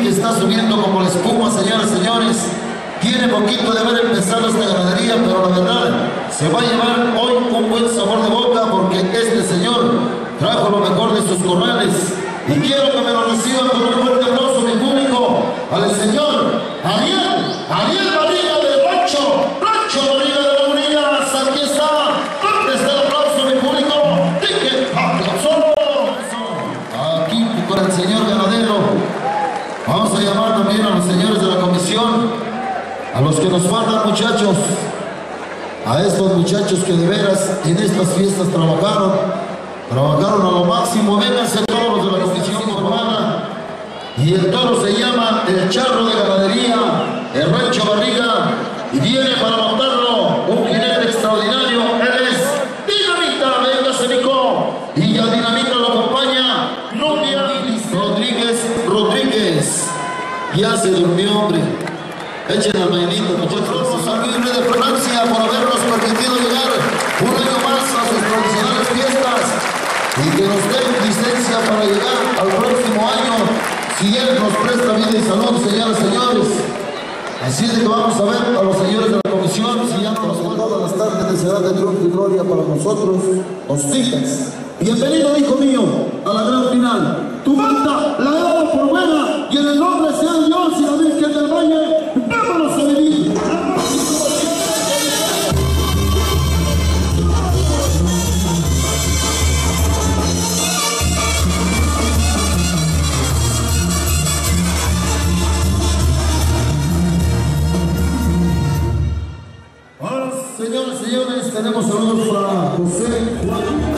que está subiendo como la espuma, señoras y señores. Tiene poquito de haber empezado esta ganadería, pero la verdad se va a llevar hoy un buen sabor de boca porque este señor trajo lo mejor de sus corrales. Y quiero que me lo reciban con un fuerte aplauso, mi público, al señor Ariel Barriga de Rancho Barriga de Lagunillas. Aquí está. ¿Dónde está el aplauso, mi público? ¡Tique, aplauso! Aquí con el señor ganadero. Vamos a llamar también a los señores de la comisión. A los que nos faltan, muchachos, a estos muchachos que de veras en estas fiestas trabajaron a lo máximo. Vénganse todos los de la comisión urbana. Y el toro se llama el Charro de Ganadería, el Rancho Barriga, y viene para montarlo un jinete extraordinario. Él es Dinamita, véngase, Nico. Y a Dinamita lo acompaña Nubia Rodríguez. Ya se durmió, hombre. Echen la mañanita, muchachos. Al libre de Francia por habernos permitido llegar un año más a sus tradicionales fiestas y que nos den licencia para llegar al próximo año, si Él nos presta vida y salud, señoras y señores. Así es de que vamos a ver a los señores de la comisión, si ya nos todas las tardes será de triunfo y gloria para nosotros, hostitas. Bienvenido, hijo mío, a la gran final. Tu manta la he dado por buena y en el nombre sea de Dios y la Virgen del Valle, vámonos a vivir. Ahora, señores y señores, tenemos saludos para José.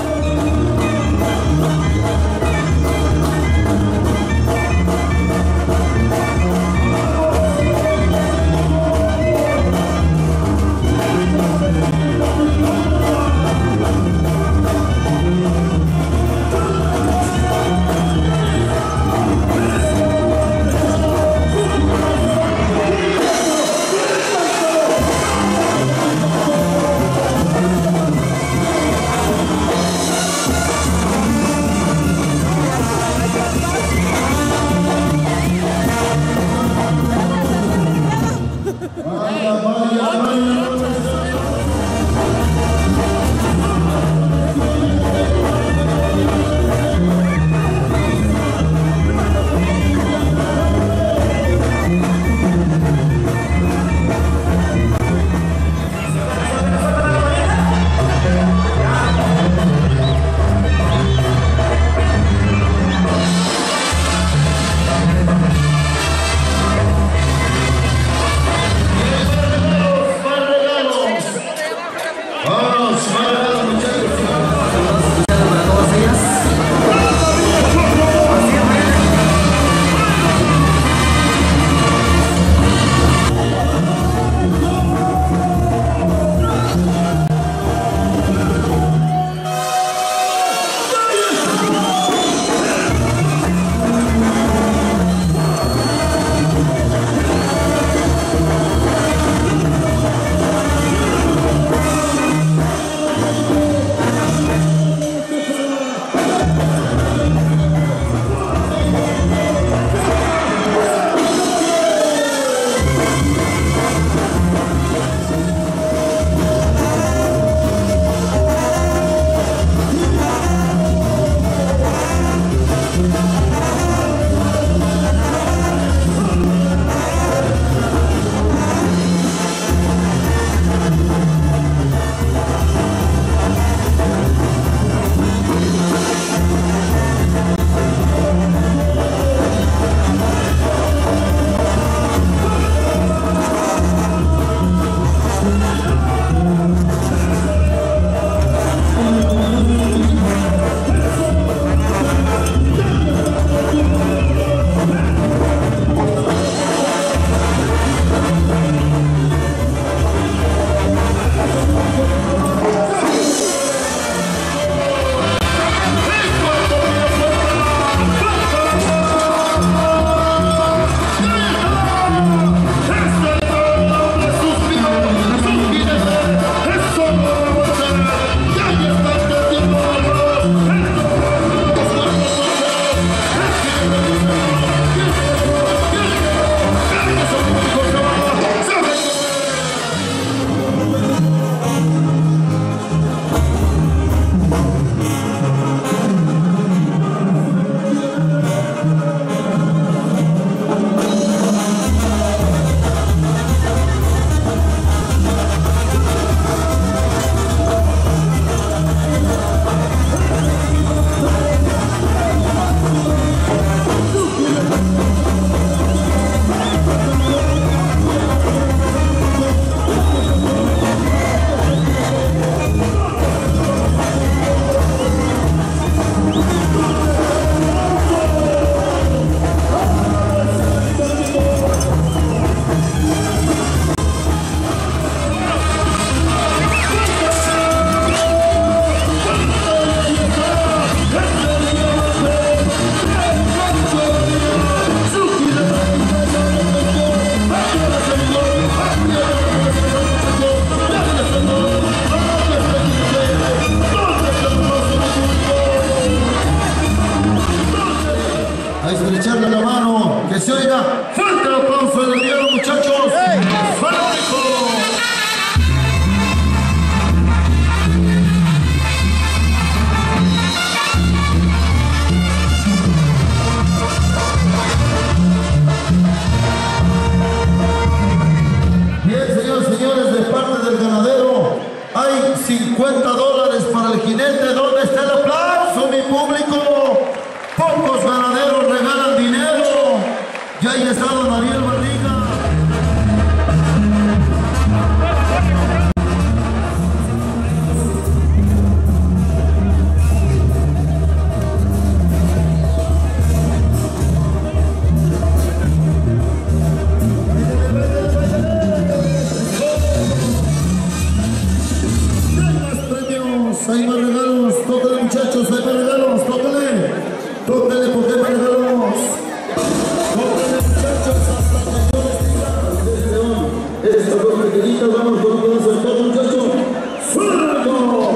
Fuerte el aplauso del día, muchachos. ¡Fantástico! Señores, de parte del ganadero hay $50 para el jinete. ¿Dónde está el aplauso, mi público? Pocos ganaderos regalan dinero. Ya ahí está don Ariel Barriga. Hay más regalos, tóquenle muchachos, hay más regalos, tóquenle porque hay más regalos, tóquenle muchachos, hasta que yo les diga, estas dos pequeñitas, vamos con un pedazo de todo, muchachos, ¡suelto!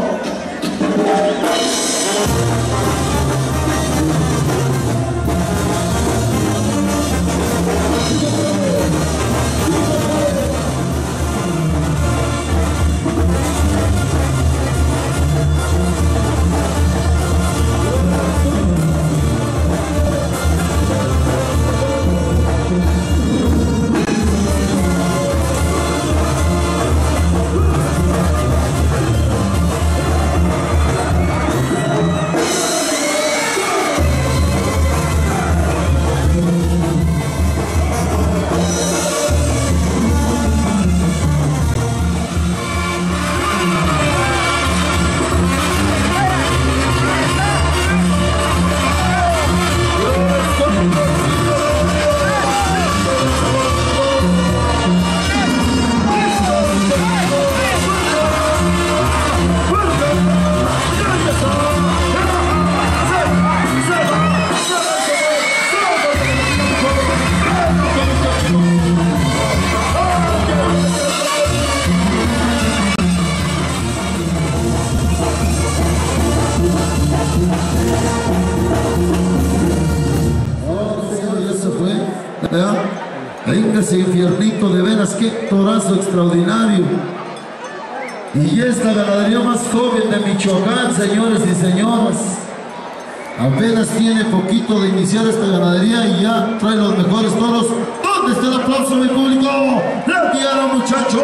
Ese infiernito, de veras, qué torazo extraordinario. Y esta ganadería más joven de Michoacán, señores y señoras, apenas tiene poquito de iniciar esta ganadería y ya trae los mejores toros. ¿Dónde está el aplauso, mi público? ¡La tierra, muchachos!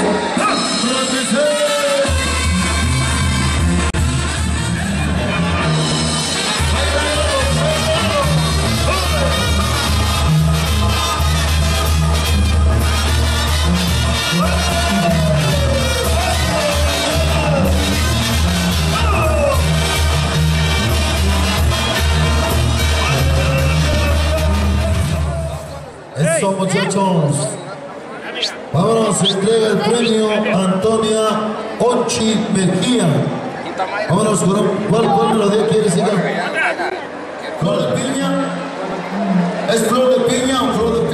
Eso, muchachos. Vámonos, se entrega el premio Antonia Ochi Mejía. Vámonos con ¿cuál melodía quieres ir? ¿Flor de piña? ¿Es flor de piña o flor de